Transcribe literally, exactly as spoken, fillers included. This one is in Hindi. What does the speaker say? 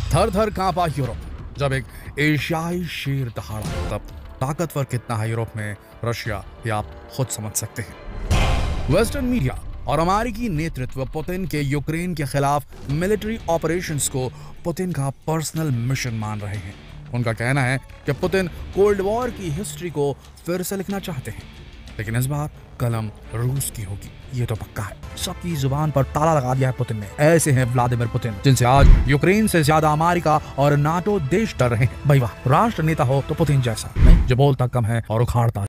थर थर कांपा यूरोप जब एक एशियाई शेर दहाड़ा। तब ताकतवर कितना है यूरोप में रशिया, ये आप खुद समझ सकते हैं। वेस्टर्न मीडिया और अमेरिकी नेतृत्व पुतिन के यूक्रेन के खिलाफ मिलिट्री ऑपरेशंस को पुतिन का पर्सनल मिशन मान रहे हैं। उनका कहना है कि पुतिन कोल्ड वॉर की हिस्ट्री को फिर से लिखना चाहते हैं, लेकिन इस बार कलम रूस की होगी, ये तो पक्का है। सबकी जुबान पर ताला लगा दिया है पुतिन ने। ऐसे हैं व्लादिमीर पुतिन, जिनसे आज यूक्रेन से ज्यादा अमेरिका और नाटो देश डर रहे हैं। भाई वाह, राष्ट्र नेता हो तो पुतिन जैसा नहीं, जो बोलता कम है और उखाड़ता